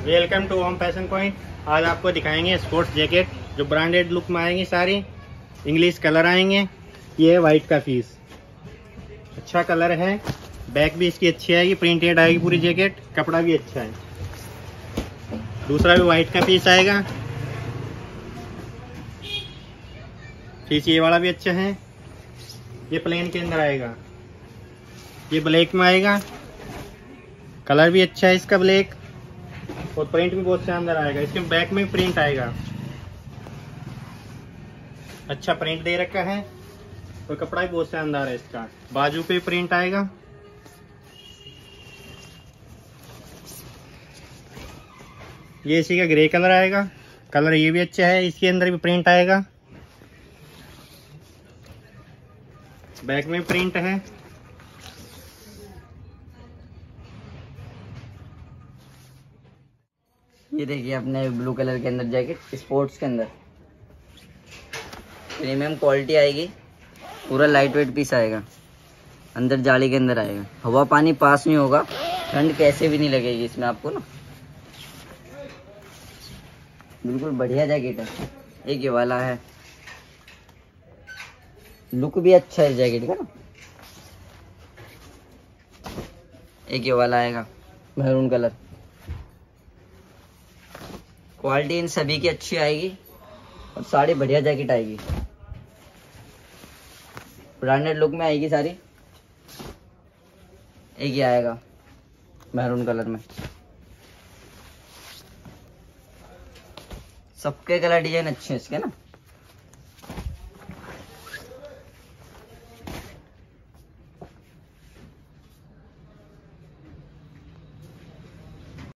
Welcome to home fashion point. आज आपको दिखाएंगे स्पोर्ट्स जैकेट जो ब्रांडेड लुक में आएंगी, सारी इंग्लिश कलर आएंगे। ये है वाइट का पीस, अच्छा कलर है। बैक भी इसकी अच्छी आएगी, प्रिंटेड आएगी पूरी जैकेट, कपड़ा भी अच्छा है। दूसरा भी वाइट का पीस आएगा। पीस ये वाला भी अच्छा है। ये प्लेन के अंदर आएगा, ये ब्लैक में आएगा। कलर भी अच्छा है इसका ब्लैक, और प्रिंट भी बहुत शानदार आएगा। इसके बैक में प्रिंट आएगा, अच्छा प्रिंट दे रखा है, और कपड़ा भी बहुत शानदार है इसका। बाजू पे प्रिंट आएगा। ये इसी का ग्रे कलर आएगा, कलर ये भी अच्छा है। इसके अंदर भी प्रिंट आएगा, बैक में प्रिंट है। ये देखिए अपने ब्लू कलर के अंदर जैकेट, स्पोर्ट्स के अंदर प्रीमियम क्वालिटी आएगी। पूरा लाइट वेट पीस आएगा, अंदर जाली के अंदर आएगा। हवा पानी पास नहीं होगा, ठंड कैसे भी नहीं लगेगी इसमें आपको ना। बिल्कुल बढ़िया जैकेट है। एक ये वाला है, लुक भी अच्छा है जैकेट का ना। एक ये वाला आएगा मैरून कलर। क्वालिटी इन सभी की अच्छी आएगी, और सारी बढ़िया जैकेट आएगी, ब्रांडेड लुक में आएगी सारी। एक ये आएगा मैरून कलर में। सबके कलर डिजाइन अच्छे हैं इसके ना।